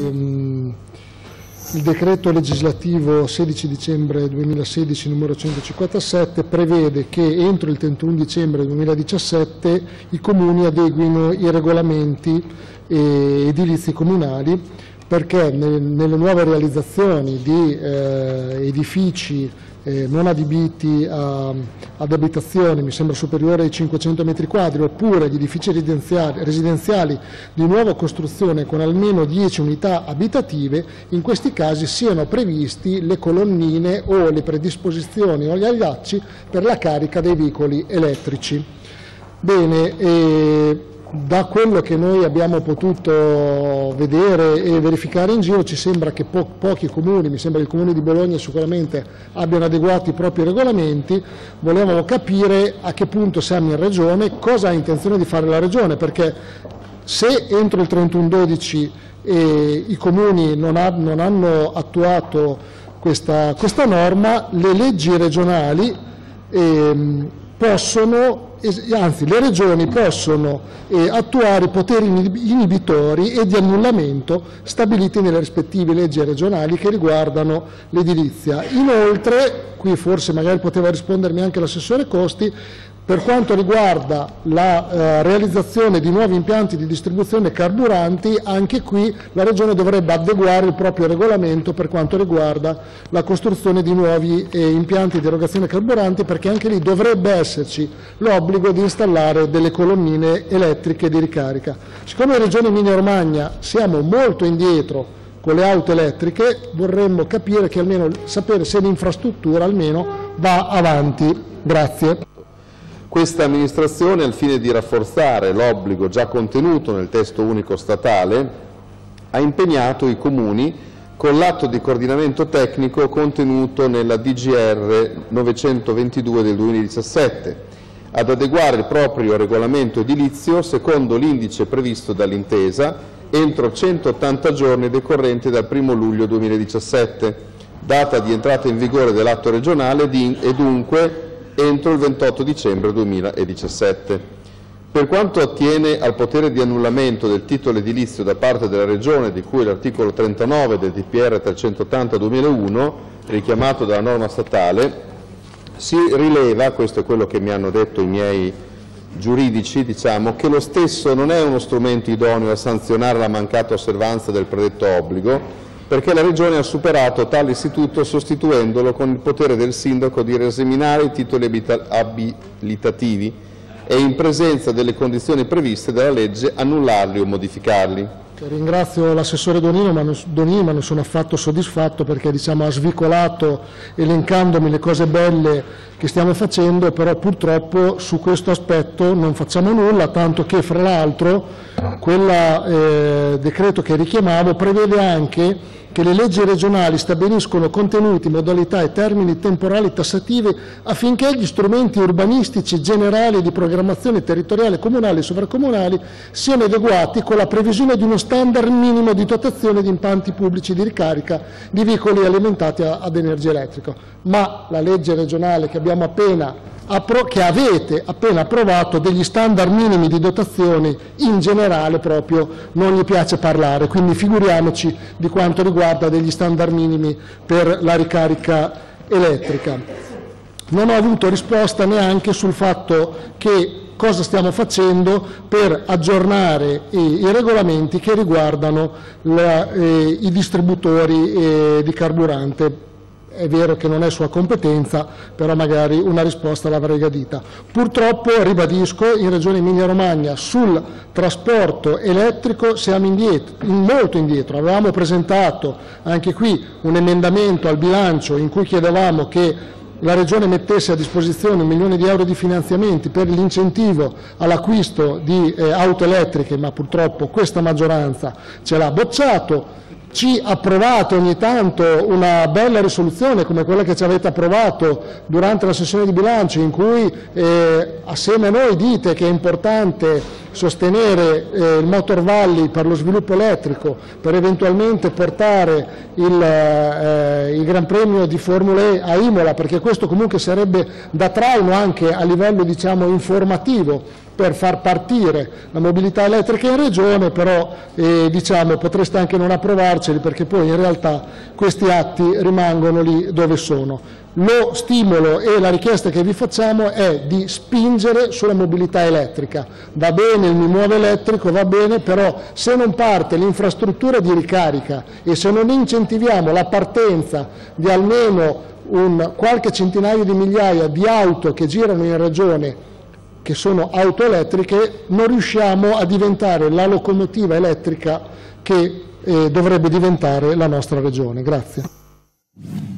il decreto legislativo 16 dicembre 2016 numero 157 prevede che entro il 31 dicembre 2017 i comuni adeguino i regolamenti edilizi comunali, perché nelle nuove realizzazioni di edifici non adibiti ad abitazioni, mi sembra superiore ai 500 metri quadri, oppure gli edifici residenziali di nuova costruzione con almeno 10 unità abitative, in questi casi siano previsti le colonnine o le predisposizioni o gli allacci per la carica dei veicoli elettrici. Bene, da quello che noi abbiamo potuto vedere e verificare in giro ci sembra che pochi comuni, mi sembra che il comune di Bologna sicuramente abbiano adeguato i propri regolamenti. Volevamo capire a che punto siamo in Regione, cosa ha intenzione di fare la Regione, perché se entro il 31/12 i comuni non hanno attuato questa norma, le leggi regionali le regioni possono attuare i poteri inibitori e di annullamento stabiliti nelle rispettive leggi regionali che riguardano l'edilizia. Inoltre, qui forse magari poteva rispondermi anche l'assessore Costi, per quanto riguarda la realizzazione di nuovi impianti di distribuzione carburanti, anche qui la Regione dovrebbe adeguare il proprio regolamento per quanto riguarda la costruzione di nuovi impianti di erogazione carburanti, perché anche lì dovrebbe esserci l'obbligo di installare delle colonnine elettriche di ricarica. Siccome in Regione Emilia-Romagna siamo molto indietro con le auto elettriche, vorremmo capire sapere se l'infrastruttura almeno va avanti. Grazie. Questa amministrazione, al fine di rafforzare l'obbligo già contenuto nel testo unico statale, ha impegnato i comuni con l'atto di coordinamento tecnico contenuto nella DGR 922 del 2017 ad adeguare il proprio regolamento edilizio secondo l'indice previsto dall'intesa entro 180 giorni decorrenti dal 1° luglio 2017, data di entrata in vigore dell'atto regionale e dunque entro il 28 dicembre 2017. Per quanto attiene al potere di annullamento del titolo edilizio da parte della Regione, di cui l'articolo 39 del DPR 380/2001, richiamato dalla norma statale, si rileva, questo è quello che mi hanno detto i miei giuridici, che lo stesso non è uno strumento idoneo a sanzionare la mancata osservanza del predetto obbligo, perché la Regione ha superato tale istituto sostituendolo con il potere del Sindaco di riesaminare i titoli abilitativi e, in presenza delle condizioni previste dalla legge, annullarli o modificarli. Ringrazio l'assessore Donino, ma non sono affatto soddisfatto, perché ha svicolato elencandomi le cose belle che stiamo facendo, però purtroppo su questo aspetto non facciamo nulla, tanto che fra l'altro quel decreto che richiamavo prevede anche che le leggi regionali stabiliscono contenuti, modalità e termini temporali tassativi affinché gli strumenti urbanistici generali di programmazione territoriale comunale e sovracomunali siano adeguati con la previsione di uno standard minimo di dotazione di impianti pubblici di ricarica di veicoli alimentati ad energia elettrica. Ma la legge regionale che avete appena approvato degli standard minimi di dotazione in generale proprio non gli piace parlare, quindi figuriamoci di quanto riguarda degli standard minimi per la ricarica elettrica. Non ho avuto risposta neanche sul fatto che cosa stiamo facendo per aggiornare i regolamenti che riguardano i distributori di carburante. È vero che non è sua competenza, però magari una risposta l'avrei gradita. Purtroppo, ribadisco, in Regione Emilia-Romagna sul trasporto elettrico siamo molto indietro. Avevamo presentato anche qui un emendamento al bilancio in cui chiedevamo che la Regione mettesse a disposizione 1 milione di euro di finanziamenti per l'incentivo all'acquisto di auto elettriche, ma purtroppo questa maggioranza ce l'ha bocciato. Ci approvate ogni tanto una bella risoluzione come quella che ci avete approvato durante la sessione di bilancio, in cui assieme a noi dite che è importante sostenere il Motor Valley per lo sviluppo elettrico, per eventualmente portare il Gran Premio di Formula E a Imola, perché questo comunque sarebbe da traino anche a livello informativo per far partire la mobilità elettrica in regione, però diciamo, potreste anche non approvarceli, perché poi in realtà questi atti rimangono lì dove sono. Lo stimolo e la richiesta che vi facciamo è di spingere sulla mobilità elettrica. Va bene il Mi Muove elettrico, va bene, però se non parte l'infrastruttura di ricarica e se non incentiviamo la partenza di almeno qualche centinaio di migliaia di auto che girano in regione, che sono auto elettriche, non riusciamo a diventare la locomotiva elettrica che dovrebbe diventare la nostra regione. Grazie.